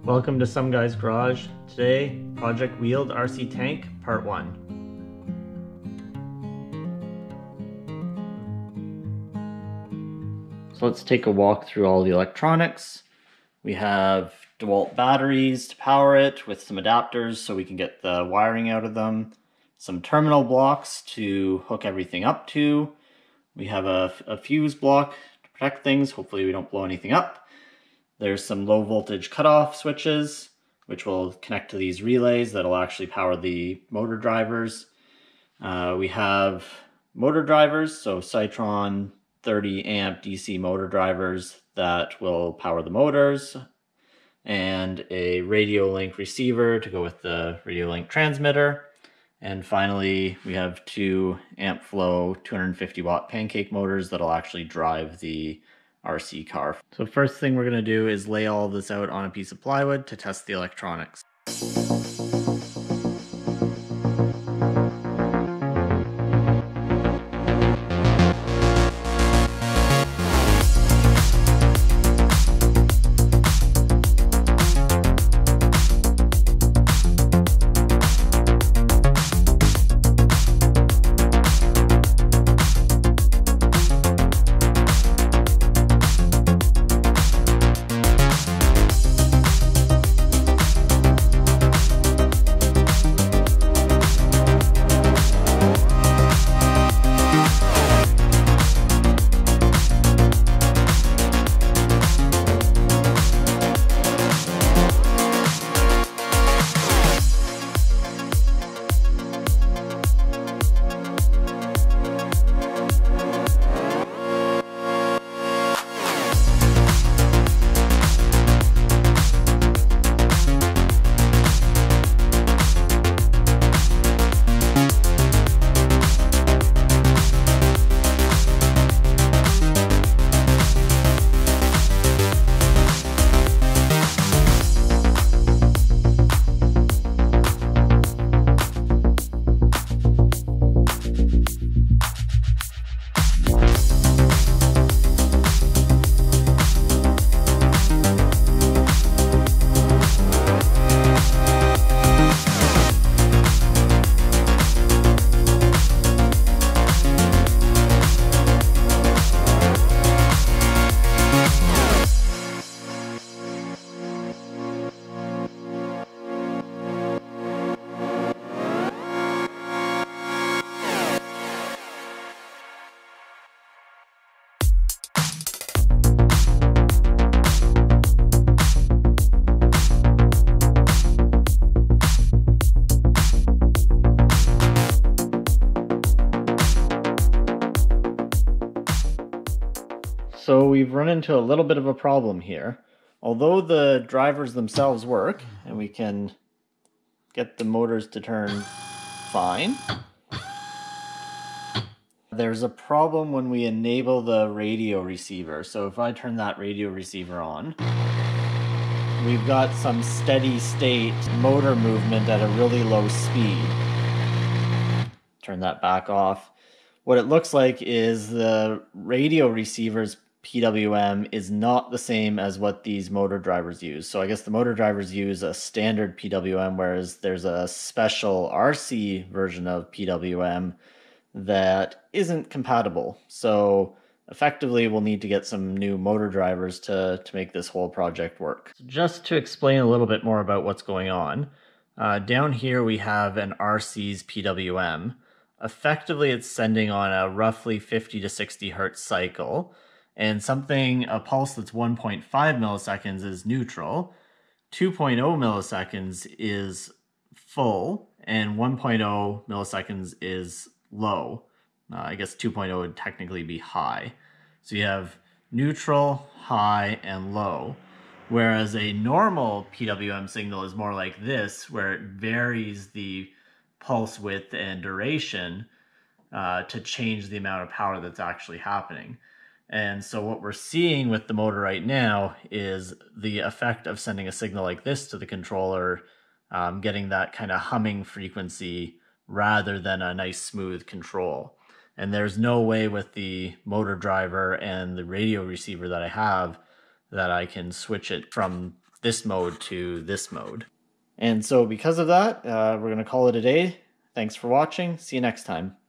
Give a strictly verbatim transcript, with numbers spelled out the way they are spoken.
Welcome to Some Guy's Garage. Today, Project Wheeled R C Tank, Part one. So let's take a walk through all the electronics. We have DeWalt batteries to power it with some adapters so we can get the wiring out of them. Some terminal blocks to hook everything up to. We have a, a fuse block to protect things. Hopefully we don't blow anything up. There's some low voltage cutoff switches, which will connect to these relays that'll actually power the motor drivers. Uh, we have motor drivers, so Cytron thirty amp D C motor drivers that will power the motors, and a radio link receiver to go with the radio link transmitter. And finally, we have two amp flow two hundred fifty watt pancake motors that'll actually drive the R C car. So first thing we're going to do is lay all of this out on a piece of plywood to test the electronics. So we've run into a little bit of a problem here. Although the drivers themselves work, and we can get the motors to turn fine, there's a problem when we enable the radio receiver. So if I turn that radio receiver on, we've got some steady state motor movement at a really low speed. Turn that back off. What it looks like is the radio receiver's P W M is not the same as what these motor drivers use. So I guess the motor drivers use a standard P W M, whereas there's a special R C version of P W M that isn't compatible. So effectively we'll need to get some new motor drivers to, to make this whole project work. Just to explain a little bit more about what's going on, uh, down here we have an R C's P W M. Effectively it's sending on a roughly fifty to sixty hertz cycle. And something, a pulse that's one point five milliseconds is neutral, two point zero milliseconds is full, and one point zero milliseconds is low. Uh, I guess two point zero would technically be high. So you have neutral, high, and low. Whereas a normal P W M signal is more like this, where it varies the pulse width and duration uh, to change the amount of power that's actually happening. And so what we're seeing with the motor right now is the effect of sending a signal like this to the controller, um, getting that kind of humming frequency rather than a nice smooth control. And there's no way with the motor driver and the radio receiver that I have that I can switch it from this mode to this mode. And so because of that, uh, we're going to call it a day. Thanks for watching. See you next time.